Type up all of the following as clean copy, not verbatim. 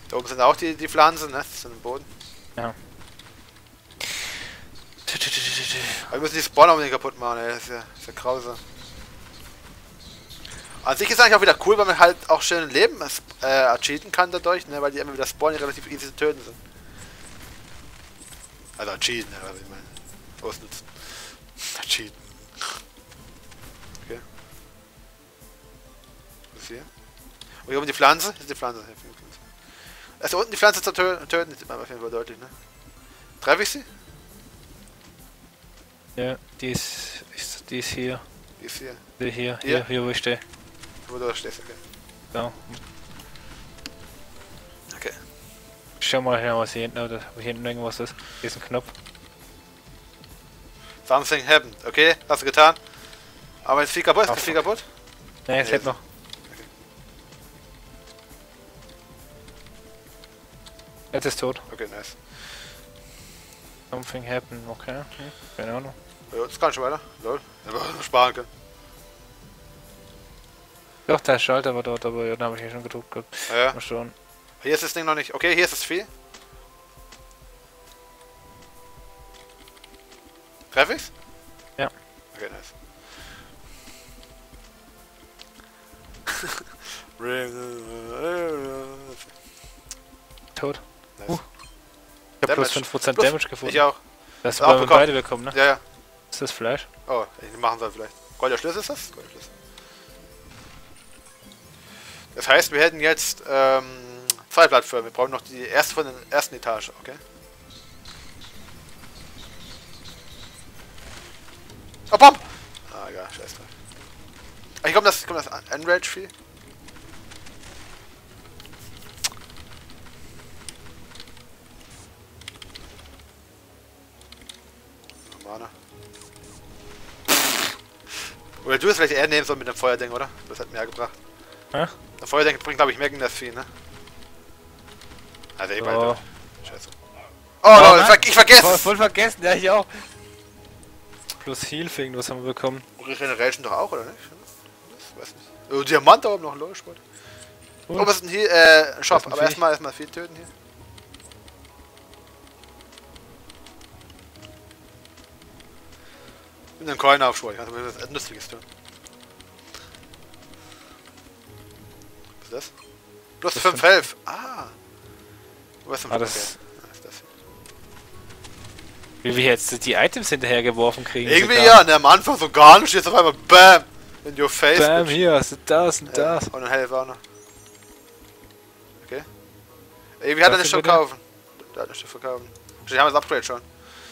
Da oben sind auch die Pflanzen, ne? Das sind im Boden. Ja. Aber wir müssen die Spawner unbedingt kaputt machen, ey. Das ist ja grausam. An sich ist eigentlich auch wieder cool, weil man halt auch schön Leben cheaten kann dadurch, ne? Weil die immer wieder spawnen, die relativ easy zu töten sind. Also cheaten, ne? Also ich meine, ausnutzen. Cheaten. Okay. Was ist hier? Und hier oben die Pflanze? Hier ist die Pflanze. Also unten die Pflanze zu töten, sieht man auf jeden Fall deutlich, ne? Treffe ich sie? Ja, die ist hier. Die ist hier. Hier, wo ich stehe. Wo du da stehst, okay. Ja. Okay. Schau mal her, was hier hinten, oder wo hier hinten irgendwas ist. Hier ist ein Knopf. Something happened. Okay, hast du getan. Aber ist viel kaputt? Ist viel kaputt? Ne, es lebt noch. Okay. Jetzt ist tot. Okay, nice. Something happened, okay. Keine Ahnung. Ja, das kann schon weiter. Lol. Aber sparen können. Doch, der Schalter war dort, aber ja, den habe ich hier schon gedruckt gehabt. Ja. Mal schon. Hier ist das Ding noch nicht. Okay, hier ist das Vieh. Treff ich's? Ja. Okay, nice. Tot. Nice. Ich hab plus 5% Damage gefunden. Ich auch. Das Auch wollen wir bekommen. beide bekommen, ne? Ja, ja. Ist das Fleisch? Oh, ich machen soll vielleicht. Goldener Schlüssel ist das? Goldener Schlüssel. Das heißt, wir hätten jetzt 2 Plattformen. Wir brauchen noch die erste von der ersten Etage, okay? Oh, Bomb! Ah, egal, scheiß drauf. Ich komm das Enrage-Vieh. Mana. Oder du es vielleicht eher nehmen soll mit dem Feuerding, oder? Das hat mehr gebracht. Hä? Der Feuerding bringt, glaube ich, mehr gegen das Vieh, ne? Also eh beide. Scheiße. Oh, Leute, ich vergesse! Voll vergessen, ja, ich auch. Plus Heal-Fing, was haben wir bekommen? Regeneration doch auch, oder nicht? Das weiß nicht. Oh, Diamant da oben noch, lol, Sport. Oh, was ist denn hier? Shop, aber erstmal viel töten hier. Mit einem Coin aufschwor, ich kann mir was Nützliches tun. Was ist das? Plus 5 Health. Ah! Was ist denn das? Was ist das? Wie wir jetzt die Items hinterhergeworfen kriegen. Irgendwie sogar. ja, ne, am Anfang so gar nicht, jetzt auf einmal BAM! In your face. Bam, bitch. hier, hast du das und Ja, das. und ein Health auch noch. Okay. Irgendwie hat er nicht schon kaufen. Der hat nicht schon verkaufen. Die haben das Upgrade schon.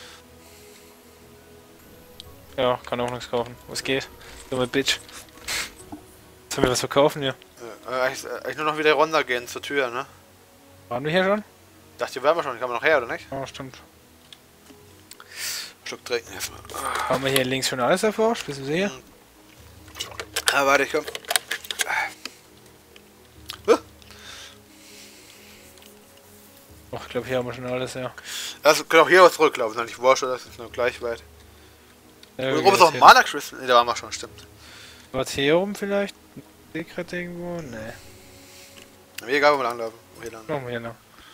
Ja, kann auch nichts kaufen. Was geht? Dumme Bitch. Sollen wir was verkaufen hier? Eigentlich nur noch wieder runtergehen zur Tür, ne? Waren wir hier schon? Dachte, hier wären wir schon. Kann man noch her, oder nicht? Oh, stimmt. Schluck trinken erstmal. Haben wir hier links schon alles erforscht? Bist du sicher? Ah, warte, ich komm. Oh, ich glaube, hier haben wir schon alles, ja. Also, können auch hier was zurücklaufen, nicht wurscht, das ist nur gleich weit. Ja, Und oben ist auch ein Mana Crystal. Ne, da waren wir schon, stimmt. Was hier oben vielleicht? Secret irgendwo? Nee. Mir egal, wo wir langlaufen. Hier lang. Machen wir hier lang.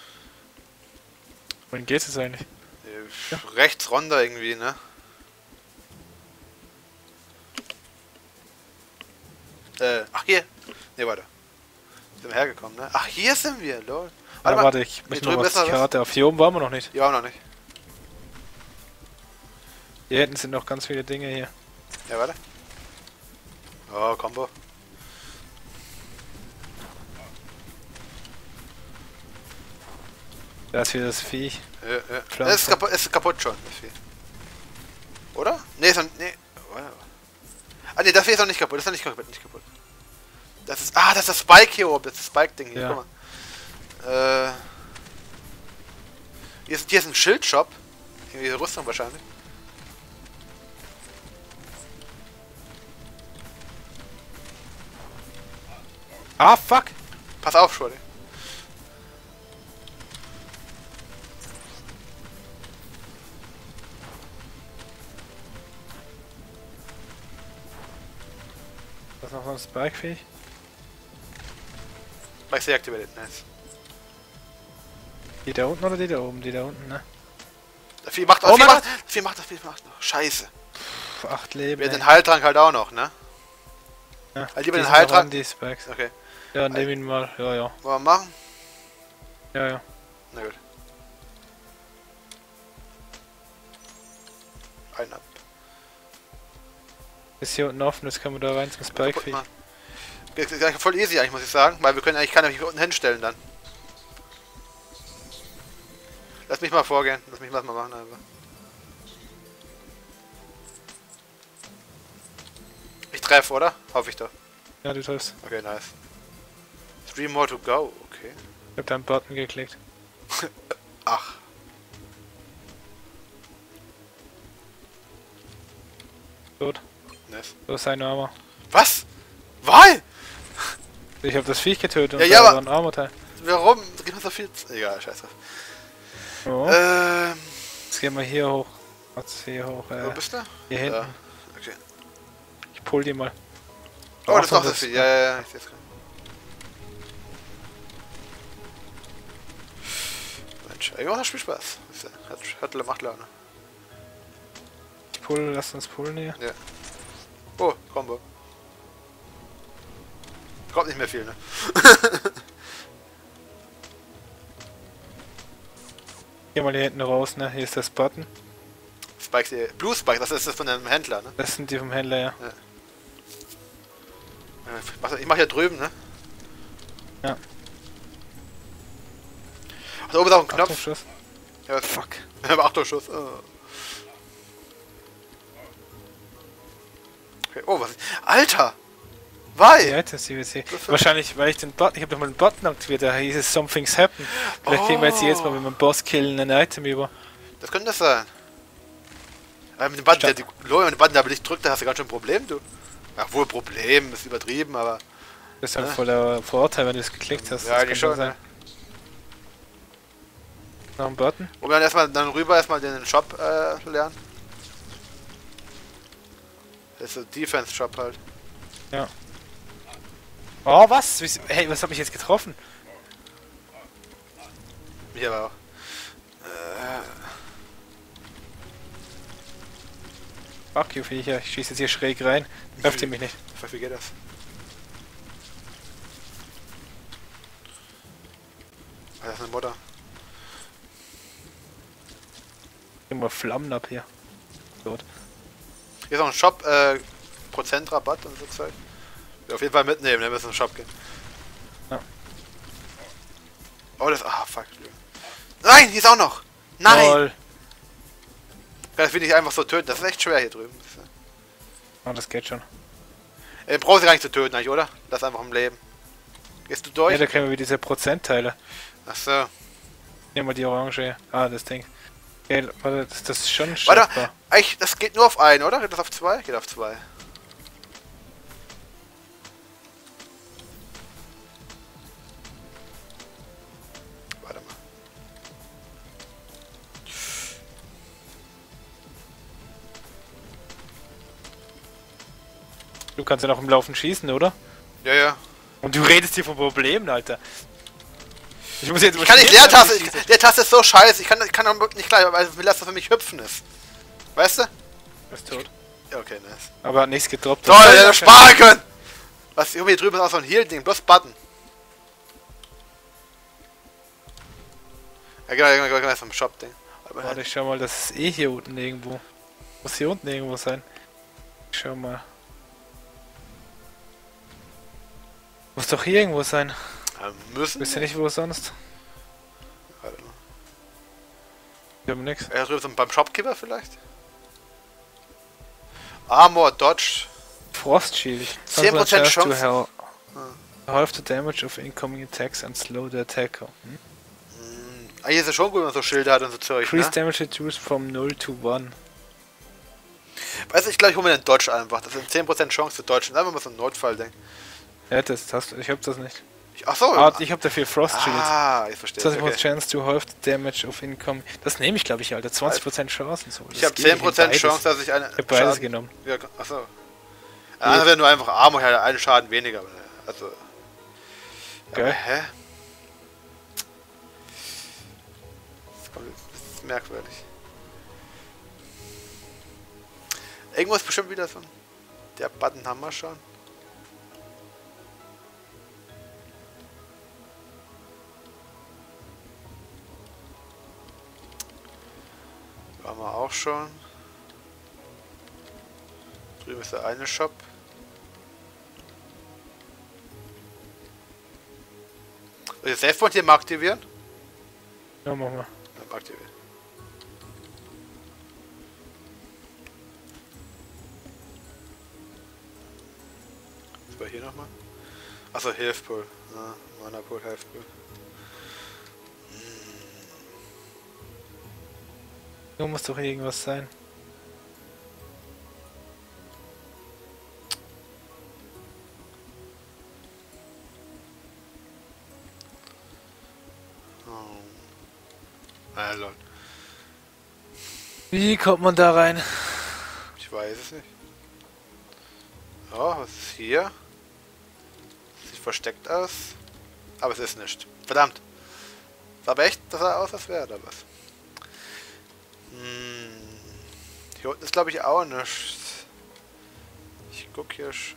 Wohin geht's jetzt eigentlich? Rechts runter irgendwie, ne? Ach hier. Ne, warte. Sind wir hergekommen, ne? Ach, hier sind wir, lol. Warte, ich möchte noch was die Karte auf. Hier oben waren wir noch nicht. Ja, auch noch nicht. Hier hinten sind noch ganz viele Dinge hier. Ja, warte. Oh, Combo. Da ist wieder das Viech. Ja. Es ist kaputt schon, das Vieh. Oder? Ne, ist noch, nee. Ah, ne, das Vieh ist noch nicht kaputt. Das ist noch nicht kaputt. Das ist, das ist das Spike hier oben. Das ist das Spike-Ding hier. Ja. Guck mal. Hier ist ein Schildshop. Irgendwie Rüstung wahrscheinlich. Ah, fuck! Pass auf, Schwurde. Das ist noch so ein Spike-Viech. Spike deactivated, nice. Die da unten oder die da oben? Die da unten, ne? Das Vieh macht, Oh mein das Vieh macht noch. Scheiße. Puh, 8 Leben. Wir haben den Heiltrank halt auch noch, ne? Ja, Halt lieber die den sind Heiltrank. Die Spikes. Okay. Ja, nehm ihn mal. Ja, ja. Wollen wir machen? Ja, ja. Na gut. Ein ab. Ist hier unten offen, jetzt können wir da rein zum Spike. Geht gleich voll easy eigentlich, muss ich sagen, weil wir können eigentlich keiner hier unten hinstellen dann. Lass mich mal vorgehen, lass mich was mal machen einfach. Ich treffe, oder? Hoffe ich doch. Ja, du triffst. Okay, nice. 3 more to go, okay. Ich hab da einen Button geklickt. Ach. Tot. Nice. So ist seine Armor. Was? Weil? Ich hab das Viech getötet Ja, und ja, da aber- war ein Armorteil. Warum? Gibt mir so viel... Egal, scheiße. Oh. Ähm... Jetzt gehen wir hier hoch. Was hier hoch? Wo bist du? Hier hinten. Ja. Okay. Ich pull die mal. Oh, das ist noch das das viel. Ja, ja, ja, ich seh's gerade. Mensch, irgendwie macht das Spiel Spaß. Macht Laune. Ich pull, lass uns pullen hier. Ja. Oh, Combo. Kommt nicht mehr viel, ne? Geh mal hier hinten raus, ne? Hier ist das Button. Spikes hier. Blue Spike, das ist das von dem Händler, ne? Das sind die vom Händler, ja. Ich mach hier drüben, ne? Ja. Ach, da oben ist auch ein Achtung, Knopf. Schuss. Ja, fuck. Wir haben Achtungsschuss. Oh. Okay. Oh, was ist... Alter! Die Weil! Items, die wir jetzt hier. Wahrscheinlich, weil ich den Button, ich habe doch mal den Button aktiviert, da hieß es Something's Happen. Vielleicht kriegen wir jetzt jedes Mal, wenn wir einen Boss killen, ein Item über. Das könnte das sein. Aber mit dem Button, der die Lore mit dem Button, der aber nicht drückt, da hast du ganz schön ein Problem, du. Ach, wohl Problem, ist übertrieben, aber... Das ist halt Ja. voll der Vorteil, wenn du es geklickt hast. Ja, Das die kann schon, sein. ne? Noch ein Button? Und dann erstmal dann rüber erstmal den Shop lernen. Das ist so Defense Shop halt. Ja. Oh, was? Hey, was hab ich jetzt getroffen? Mich aber auch. Fuck you, Viecher. Ich schieße jetzt hier schräg rein. Trefft ihr mich nicht. Wie geht das? Ah, das ist eine Mutter. Immer Flammen ab hier. Tot. Hier ist auch ein Shop, Prozentrabatt und so Zeug. Wir auf jeden Fall mitnehmen, dann müssen wir in den Shop gehen. Ja. Oh, das... Ah, fuck. Nein, hier ist auch noch! Nein! Lol. Das will ich einfach so töten, das ist echt schwer hier drüben. Oh, das geht schon. Brauchst du gar nicht zu töten eigentlich, oder? Lass einfach im Leben. Gehst du durch? Ja, da kriegen wir wieder diese Prozentteile. Achso. Nehmen wir die Orange hier. Ah, das Ding. Okay, warte, das ist schon Warte, schaffbar. eigentlich, das geht nur auf einen, oder? Geht das auf zwei? Geht auf zwei. Warte mal. Du kannst ja noch im Laufen schießen, oder? Ja, ja. Und du redest hier von Problemen, Alter. Ich muss jetzt Ich kann nicht Leertaste, Leertaste ist so scheiße, ich kann nicht klar, weil das für mich hüpfen ist. Weißt du? Ist tot. Ja, okay, nice. Aber hat nichts gedroppt. Toll, der hätte sparen können! Was, hier drüben ist auch so ein Heal-Ding, bloß Button. Ja, genau, das ist vom Shop-Ding. Warte, ich schau mal, das ist eh hier unten irgendwo. Muss hier unten irgendwo sein. Ich schau mal. Muss doch hier irgendwo sein. Müssen? Wisst ihr nicht, wo sonst? Warte mal. Wir haben nix. Ja, drüben so beim Shopkeeper vielleicht? Armor, Dodge. Frost Shield. 10% Chance. To half the damage of incoming attacks and slow the attacker. Hm? Ah, hier ist es schon gut, wenn man so Schilder hat und so Zeug, Increase ne? damage reduced from 0 to 1. Weißt du, ich glaube, ich hole mir den Dodge einfach. Das sind 10% Chance zu dodgen. Einfach mal so ein Notfall-Ding. Ja, das hast du. Ich hab das nicht. Achso. Ah, ich hab dafür Frost Shield. Ah, ich verstehe. 20% Okay. Chance to half the damage of incoming. Das nehme ich, glaube ich, Alter. 20% Chancen so. Ich habe 10% Chance, dass ich eine. Ich hab beides genommen. Ja, achso. Der andere wäre nur einfach Armor, ja, einen Schaden weniger. Also. Geil. Aber, hä? Das ist merkwürdig. Irgendwo ist bestimmt wieder so ein... Der Button haben wir schon. Haben wir auch schon. Drüben ist der eine Shop. Soll ich das Safe-Point hier mal aktivieren? Ja, machen wir. Ja, mal aktivieren. Was war hier nochmal? Achso, Health-Pool. Ah, Mana-Pool, Health-Pool. Da muss doch irgendwas sein. Lol. Wie kommt man da rein? Ich weiß es nicht. Oh, was ist hier? Sieht versteckt aus. Aber es ist nicht. Verdammt. Sah aber echt, das sah aus, als wäre da was. Hier unten ist glaube ich auch nichts. Ich guck hier schon.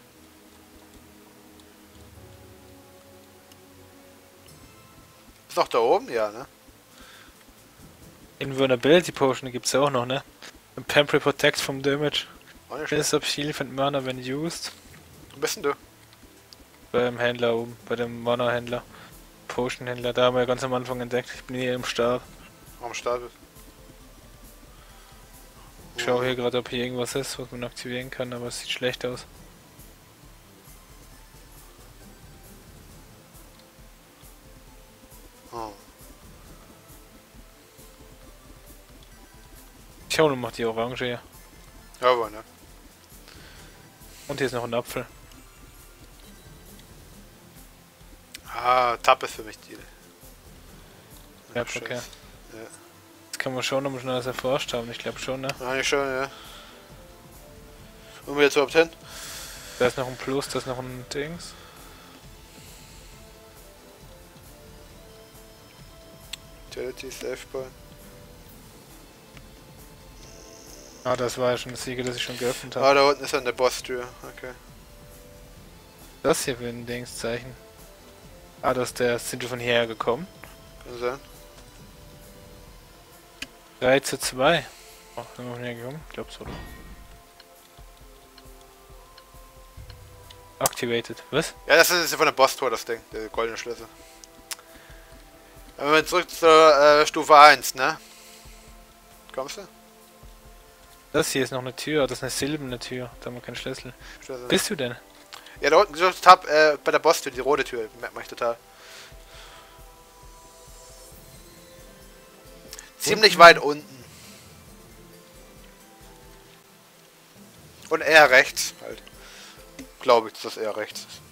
Ist noch da oben? Ja, ne? Invulnerability Potion gibt's ja auch noch, ne? And Temporary Protect from Damage. Auch nicht schlecht. Builds up Shield and Mana when used. Wo bist denn du? Beim Händler oben, bei dem Mana-Händler. Potion-Händler, da haben wir ganz am Anfang entdeckt. Ich bin hier im Start. Am Start bist. Ich schaue hier gerade, ob hier irgendwas ist, was man aktivieren kann, aber es sieht schlecht aus. Oh. Ich hole noch die Orange hier. Jawohl, ne? Und hier ist noch ein Apfel. Ah, Tab ist für mich die. Ja, okay. Ja. Das kann man schon noch schnell das erforscht haben, ich glaube schon, ne? Eigentlich schon, ja. Wo wir jetzt überhaupt hin? Da ist noch ein Plus, da ist noch ein Dings. Utility, Safe Point. Ah, das war ja schon das Siegel, das ich schon geöffnet habe. Ah, da unten ist dann der Boss-Tür. Okay. Das hier für ein Dingszeichen. Ah, das ist der. Sind wir von hierher gekommen? Kann sein. 3:2. Oh, sind wir von hierher gekommen? Ich glaub's, oder? Activated. Was? Ja, das ist ja von der Boss-Tour, das Ding. Der goldene Schlüssel. Dann wir zurück zur Stufe 1, ne? Kommst du? Das hier ist noch eine Tür, das ist eine silberne Tür. Da haben wir keinen Schlüssel. Schlüssel. Bist du denn? Ja, da unten ist Tab bei der Boss-Tür, die rote Tür. Merkt man total. Ziemlich weit unten. Und eher rechts halt. Glaube ich, dass das eher rechts ist.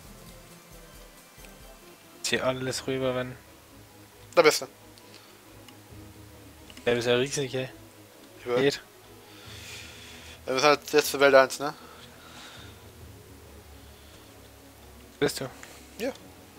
Hier alles rüber, wenn. Da bist du. Der ist ja riesig, ey. Ich will. Geht. Wir müssen halt jetzt zur Welt 1, ne? Bist du? Ja.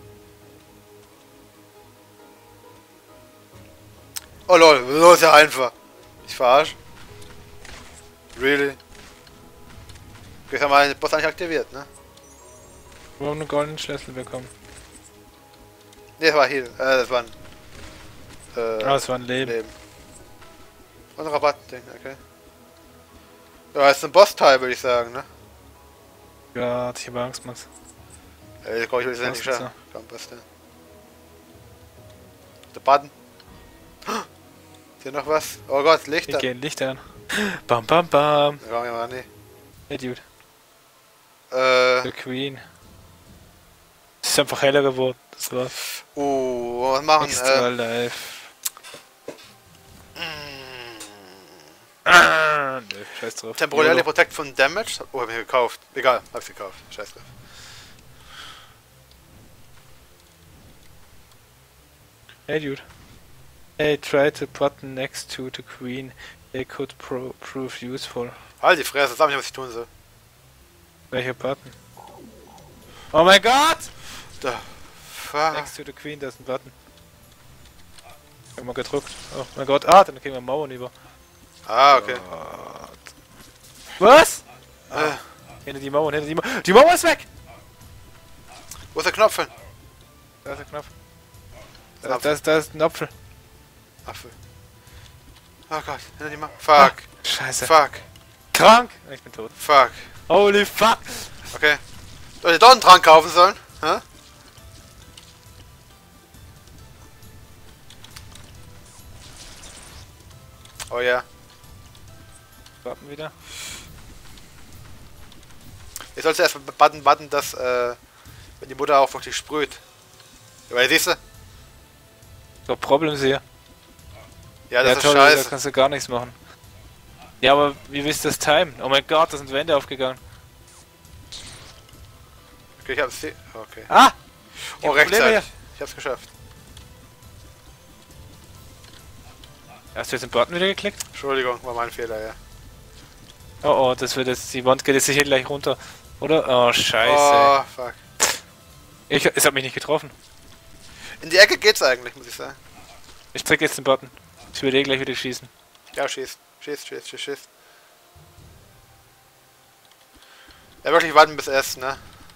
Oh lol, so ist ja einfach. Ich verarsch. Really? Jetzt haben wir den Boss eigentlich aktiviert, ne? Wir haben einen goldenen Schlüssel bekommen. Ne, das war hier. Das war ein. Ah, es war ein Leben. Und ein Rabattding, okay. Ja, ist ein Boss-Teil, würde ich sagen, ne? Ja, ich habe Angst, Max. Ey, komm, ich will das endlich Was schaffen. Komm, was denn? Der Button. Ist hier noch was? Oh Gott, Wir Lichter. gehen Licht an. Bam, bam, bam. Ja, ja, nee. Hey, Dude. The Queen. Es ist einfach heller geworden. Das war's. Was machen? Extra live. Nö, scheiß drauf. Temporarily Protect von Damage? Oh, hab ich gekauft. Egal, hab's gekauft. Scheiß drauf. Hey, Dude. Hey, try the button next to the Queen. They could prove useful. Halt die Fresse, sag mir nicht, was ich tun soll. Welcher Button? Oh mein Gott! Da. Fuck. Next to the Queen, da ist ein Button. Haben wir gedrückt. Oh mein Gott. Ah, dann kriegen wir Mauern über. Ah, okay. Was? Hinter die Mauern, hinter die Mauern. Die Mauer ist weg! Wo ist der Knopf hin? Da ist der Knopf. Apfel. Da ist ein Apfel. Apfel. Oh Gott, hinter die Mauer. Fuck. Scheiße. Fuck. Krank! Ich bin tot. Fuck. Holy fuck! Okay. Soll ich doch einen Trank kaufen sollen? Hä? Oh ja. Warten wieder. Jetzt sollst du erstmal button, dass, wenn die Mutter auch wirklich sprüht. Weil siehst du? So, Problems hier. Ja, das ist toll, scheiße. da kannst du gar nichts machen. Ja, aber wie willst du das timen? Oh mein Gott, da sind Wände aufgegangen. Okay, ich hab's. Okay. Ah! Oh, rechtzeitig. Ich hab's geschafft. Hast du jetzt den Button wieder geklickt? Entschuldigung, war mein Fehler, ja. Oh, das wird jetzt, die Wand geht jetzt sicher gleich runter. Oder? Oh, scheiße. Oh, fuck. Es hat mich nicht getroffen. In die Ecke geht's eigentlich, muss ich sagen. Ich drück jetzt den Button. Ich will gleich wieder schießen. Ja, schieß. Schieß. Ja, wirklich warten bis erst, ne?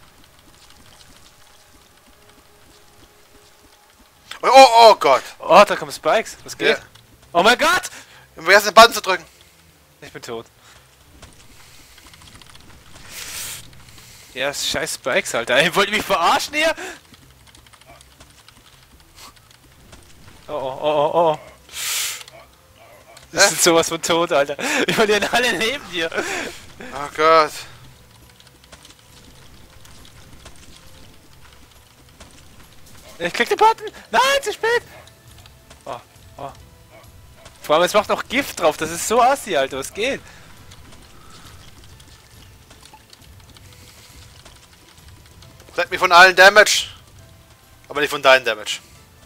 Oh Gott! Oh, da kommen Spikes. Was geht? Ja. Oh mein Gott! Wir vergessen den Button zu drücken. Ich bin tot. Ja, scheiß Spikes, Alter. Ihr wollt mich verarschen hier? Oh. Das ist sowas von tot, Alter. Wir verlieren alle Leben hier. Oh Gott. Ich krieg den Button. Nein, zu spät. Oh. Vor allem, es macht noch Gift drauf. Das ist so assi, Alter. Was geht? Sag mir von allen Damage. Aber nicht von deinem Damage.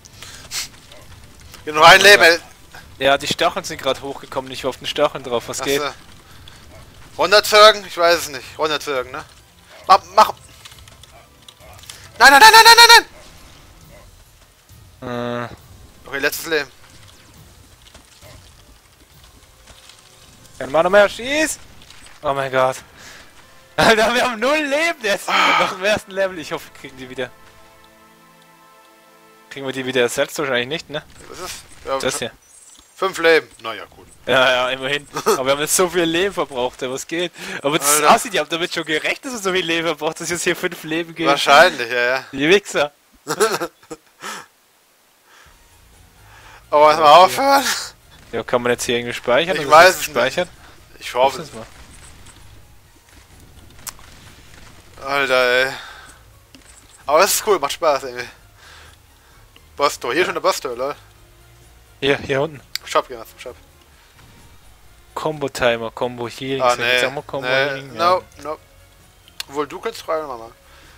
Wir haben noch ein Leben, ey. Ja, die Stacheln sind gerade hochgekommen. Ich war auf den Stacheln drauf. Was geht? Runterzögen? Ich weiß es nicht. Runterzögen, ne? Mach. Nein! Okay, letztes Leben. Kein Mann mehr, schieß! Oh mein Gott. Alter, wir haben 0 Leben jetzt noch im ersten Level. Ich hoffe, wir kriegen die wieder. Kriegen wir die wieder ersetzt? Wahrscheinlich nicht, ne? Was ist? Ja, das hier. 5 Leben. Naja, gut. Ja, immerhin. Aber wir haben jetzt so viel Leben verbraucht, was geht? Aber das aussieht, die haben damit schon gerechnet, dass wir so viel Leben verbraucht, dass jetzt hier 5 Leben geben. Wahrscheinlich, ja. Die Wichser. Aber was mal aufhören? Ja, kann man jetzt hier irgendwie speichern? Ich weiß es nicht. Ich hoffe es. Alter, ey. Aber das ist cool, macht Spaß, irgendwie. Boss-Tor. Hier schon der Boss-Tor, lol. Hier unten. Shop, gehen wir zum Shop. Combo-Timer, Combo-Healing. Ah, nee. Sag mal Combo-Healing. No. Obwohl, du kannst fragen, Mama.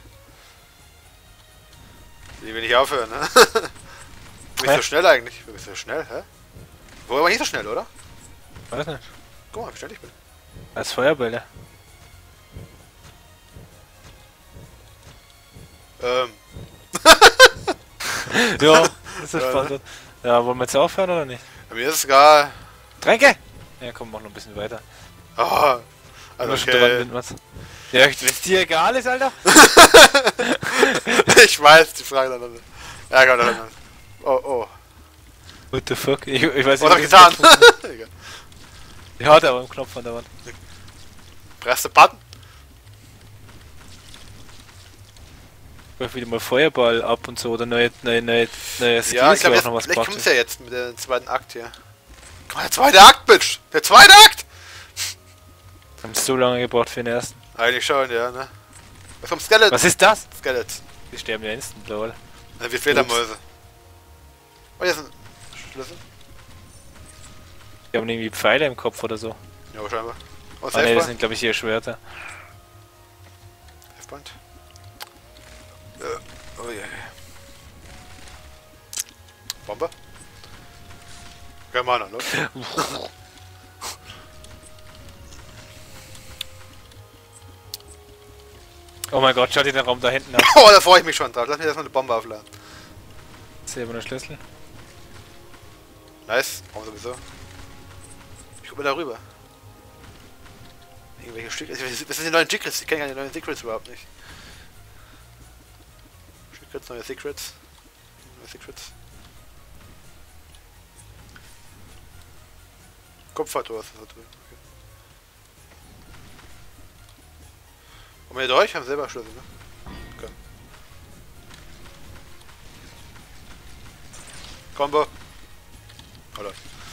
Die will nicht aufhören, ne? Du bist so schnell eigentlich. Du bist so schnell, hä? Wo aber nicht so schnell, oder? Weiß nicht. Guck mal, wie schnell ich bin. Als Feuerbälle. Ja, das ist spannend. Ja, wollen wir jetzt aufhören oder nicht? Bei mir ist es egal. Tränke! Ja, komm, mach noch ein bisschen weiter. Oh, also okay. Ja, wenn dir egal ist, Alter. Ich weiß, die Frage dann nicht. Ja, komm, dann. Oh. What the fuck? Ich weiß nicht, was hab ich getan? Ja, da war ein Knopf an der Wand. Press the Button. Ich werf wieder mal Feuerball ab und so, oder neue Skills, ja, ich glaube, auch noch was vielleicht kommt's ja jetzt mit dem zweiten Akt hier. Guck mal, der zweite Akt, Bitch! Der zweite Akt! Wir haben so lange gebraucht für den ersten. Eigentlich schon, ja, ne? Was kommt Skeleton? Was ist das? Skeleton. Die sterben ja instant, lol. Also wie Fledermäuse. Oh, hier ist ein Schlüssel. Die haben irgendwie Pfeile im Kopf oder so. Ja, scheinbar. Oh, Ah ne, das sind glaube ich hier Schwerter. Safepoint. Oh je. Bombe? Kein Mana, ne? Oh mein Gott, schaut dir den Raum da hinten an. Oh, da freue ich mich schon drauf. Lass mich erstmal eine Bombe aufladen. Silberner Schlüssel. Nice. Warum sowieso? Ich guck mal darüber. Irgendwelche Stücke. Was sind die neuen Secrets? Ich kenne ja die neuen Secrets überhaupt nicht. Secrets, neue Secrets. Neue Secrets. Kupfertor ist das da drin. Okay. Und wir durch haben selber Schlüssel, ne? Okay. Combo. Oder?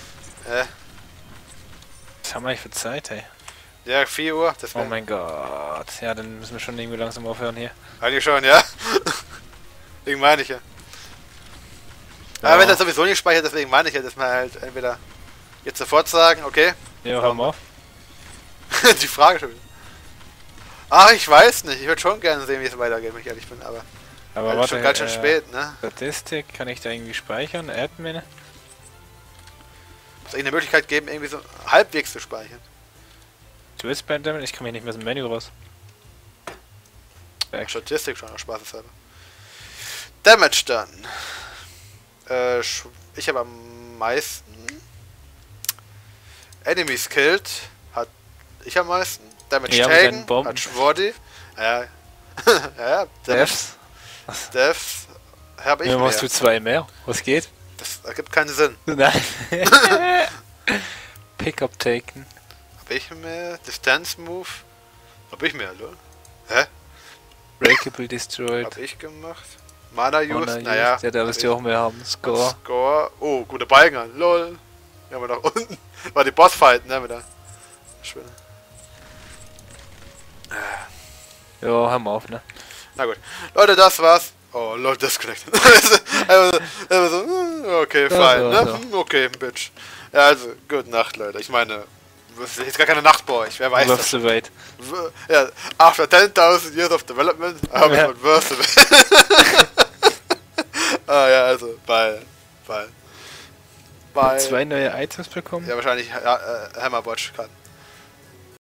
Was haben wir eigentlich für Zeit, ey? Ja, 4 Uhr. Das Oh mein Gott. Ja, dann müssen wir schon irgendwie langsam aufhören hier. Eigentlich schon, ja. Deswegen meine ich ja. Ja. Aber wenn das sowieso nicht speichert, deswegen meine ich ja, dass man halt entweder jetzt sofort sagen, okay. Ja, hör mal auf. Die Frage schon wieder. Ach, ich weiß nicht. Ich würde schon gerne sehen, wie es weitergeht, wenn ich ehrlich bin, aber Aber halt schon ganz schön spät, ne? Statistik, kann ich da irgendwie speichern? Admin? Muss eigentlich eine Möglichkeit geben, irgendwie so halbwegs zu speichern. Du willst bei Damage? Ich komme hier nicht mehr aus dem Menü raus. Statistik schon, spaßeshalber. Damage dann. Ich habe am meisten. Enemies killed hat ich am meisten. Damage Ja, taken Bomben. hat Schwordi. Ja. Ja, Devs? Devs habe ich Ja, mehr. machst du 2 mehr? Was geht? Das ergibt keinen Sinn. Nein. Pickup taken. Habe ich mehr? Distance Move? Habe ich mehr, lol. Hä? Breakable destroyed. Habe ich gemacht. Mana Use? Mana Naja. used. Ja, da wirst du auch mehr haben. Score. Score. Oh, gute Balken. Lol. Ja, aber nach unten. War die Bossfight, ne? Wieder. Schön. Ja, hör mal auf, ne? Na gut. Leute, das war's. Oh, Lol, disconnected. Einfach so, okay, fein, ne? so. Okay, Bitch. Ja, also, gute Nacht, Leute. Ich meine, es ist jetzt gar keine Nacht bei euch. Wer weiß Worth das? the wait. Ja, after 10.000 years of development, I hope Ja. it worth it. Ah ja, also, bye. 2 neue Items bekommen. Ja, wahrscheinlich Hammerwatch kann.